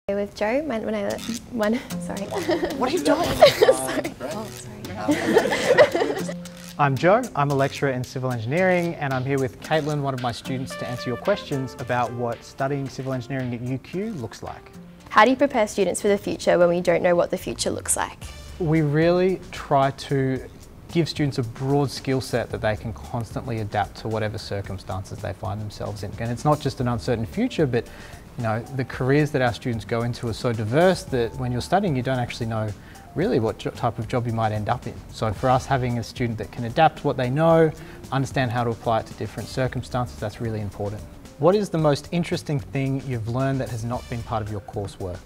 With Joe, sorry. What are you doing? Sorry. Oh, sorry. I'm Joe, I'm a lecturer in civil engineering, and I'm here with Caitlin, one of my students, to answer your questions about what studying civil engineering at UQ looks like. How do you prepare students for the future when we don't know what the future looks like? We really try to give students a broad skill set that they can constantly adapt to whatever circumstances they find themselves in. And it's not just an uncertain future, but the careers that our students go into are so diverse that when you're studying, you don't actually know really what type of job you might end up in. So for us, having a student that can adapt what they know, understand how to apply it to different circumstances, that's really important. What is the most interesting thing you've learned that has not been part of your coursework?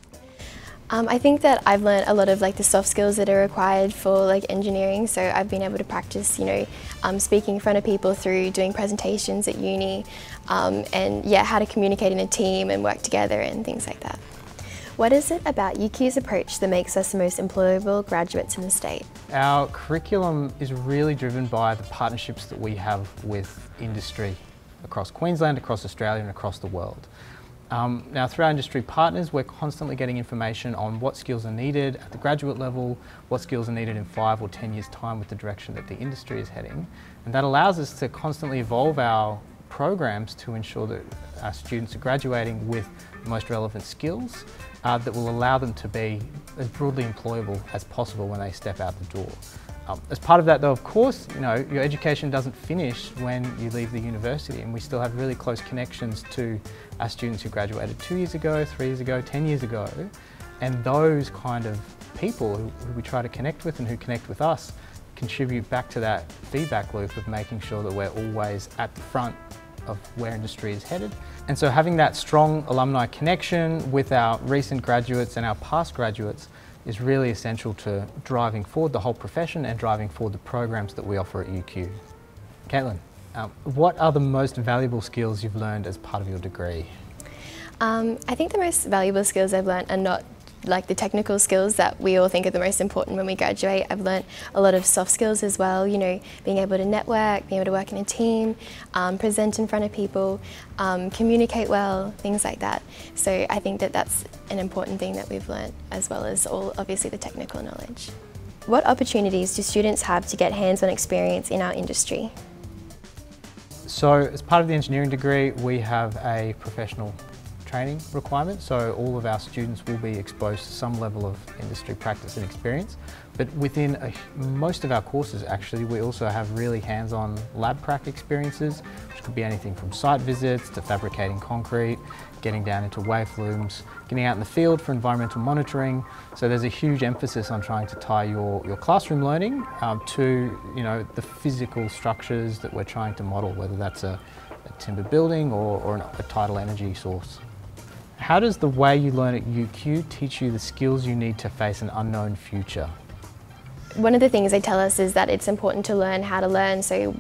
I think that I've learned a lot of the soft skills that are required for engineering. So I've been able to practice, speaking in front of people through doing presentations at uni, and how to communicate in a team and work together and things like that. What is it about UQ's approach that makes us the most employable graduates in the state? Our curriculum is really driven by the partnerships that we have with industry across Queensland, across Australia and across the world. Now through our industry partners, we're constantly getting information on what skills are needed at the graduate level, what skills are needed in 5 or 10 years' time with the direction that the industry is heading. And that allows us to constantly evolve our programs to ensure that our students are graduating with the most relevant skills that will allow them to be as broadly employable as possible when they step out the door. As part of that though, of course, your education doesn't finish when you leave the university, and we still have really close connections to our students who graduated 2 years ago, 3 years ago, 10 years ago. And those kind of people who we try to connect with and who connect with us contribute back to that feedback loop of making sure that we're always at the front of where industry is headed. And so having that strong alumni connection with our recent graduates and our past graduates is really essential to driving forward the whole profession and driving forward the programs that we offer at UQ. Caitlin, what are the most valuable skills you've learned as part of your degree? I think the most valuable skills I've learned are not the technical skills that we all think are the most important when we graduate. I've learned a lot of soft skills as well, being able to network, being able to work in a team, present in front of people, communicate well, things like that. So I think that that's an important thing that we've learned, as well as obviously the technical knowledge. What opportunities do students have to get hands-on experience in our industry? So as part of the engineering degree, we have a professional training requirement, so all of our students will be exposed to some level of industry practice and experience. But within most of our courses actually, we also have really hands-on lab prac experiences, which could be anything from site visits to fabricating concrete, getting down into wave looms, getting out in the field for environmental monitoring. So there's a huge emphasis on trying to tie your classroom learning to the physical structures that we're trying to model, whether that's a timber building or a tidal energy source. How does the way you learn at UQ teach you the skills you need to face an unknown future? One of the things they tell us is that it's important to learn how to learn, so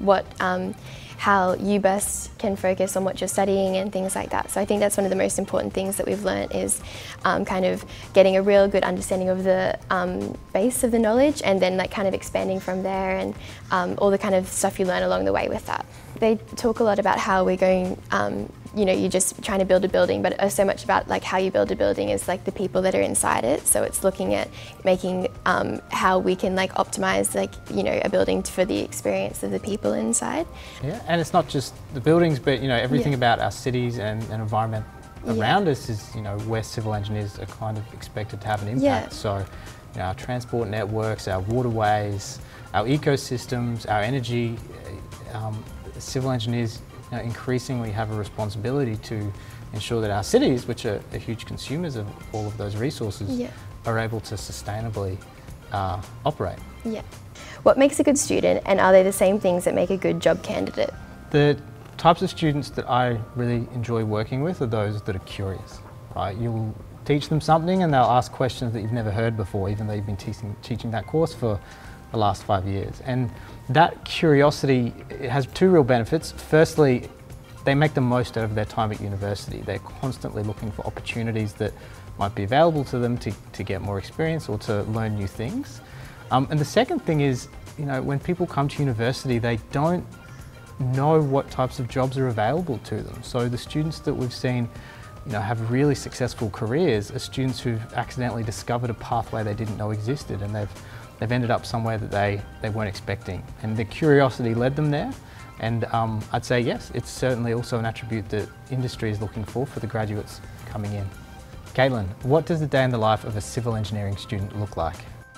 how you best can focus on what you're studying and things like that. So I think that's one of the most important things that we've learned is kind of getting a real good understanding of the base of the knowledge, and then kind of expanding from there, and all the kind of stuff you learn along the way with that. They talk a lot about how we're going, you're just trying to build a building, but so much about how you build a building is the people that are inside it. So it's looking at making how we can optimize a building for the experience of the people inside. Yeah, and it's not just the buildings, but everything about our cities and environment around us is where civil engineers are kind of expected to have an impact. So our transport networks, our waterways, our ecosystems, our energy, civil engineers increasingly have a responsibility to ensure that our cities, which are huge consumers of all of those resources, are able to sustainably operate. Yeah. What makes a good student, and are they the same things that make a good job candidate? The types of students that I really enjoy working with are those that are curious. Right? You'll teach them something and they'll ask questions that you've never heard before, even though you've been teaching that course for the last 5 years. And that curiosity, it has two real benefits. Firstly, they make the most out of their time at university. They're constantly looking for opportunities that might be available to them to get more experience or to learn new things. And the second thing is, when people come to university, they don't know what types of jobs are available to them. So the students that we've seen have really successful careers are students who've accidentally discovered a pathway they didn't know existed, and they've ended up somewhere that they weren't expecting. And the curiosity led them there. And I'd say yes, it's certainly also an attribute that industry is looking for the graduates coming in. Caitlin, what does the day in the life of a civil engineering student look like?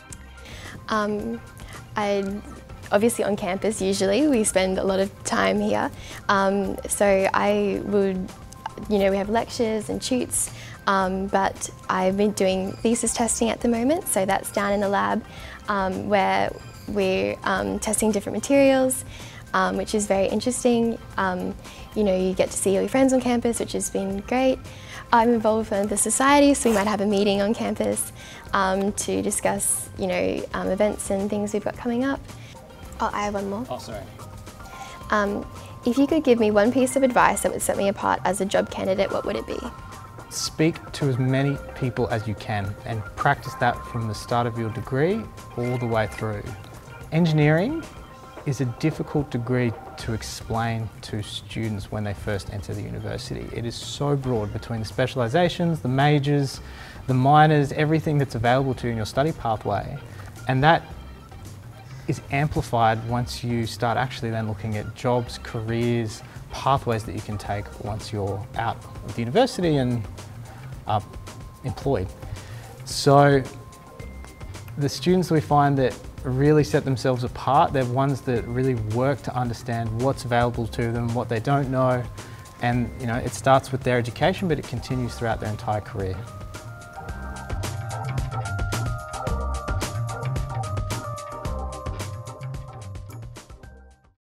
Obviously on campus usually, we spend a lot of time here. So I would, we have lectures and shoots, but I've been doing thesis testing at the moment, so that's down in the lab where we're testing different materials, which is very interesting. You get to see all your friends on campus, which has been great. I'm involved with the society, so we might have a meeting on campus to discuss, events and things we've got coming up. Oh, I have one more. Oh, sorry. If you could give me one piece of advice that would set me apart as a job candidate, what would it be? Speak to as many people as you can and practice that from the start of your degree all the way through. Engineering is a difficult degree to explain to students when they first enter the university. It is so broad between the specialisations, the majors, the minors, everything that's available to you in your study pathway. And that is amplified once you start actually then looking at jobs, careers, pathways that you can take once you're out of the university and employed. So the students we find that really set themselves apart, they're ones that really work to understand what's available to them, what they don't know, and it starts with their education, but it continues throughout their entire career.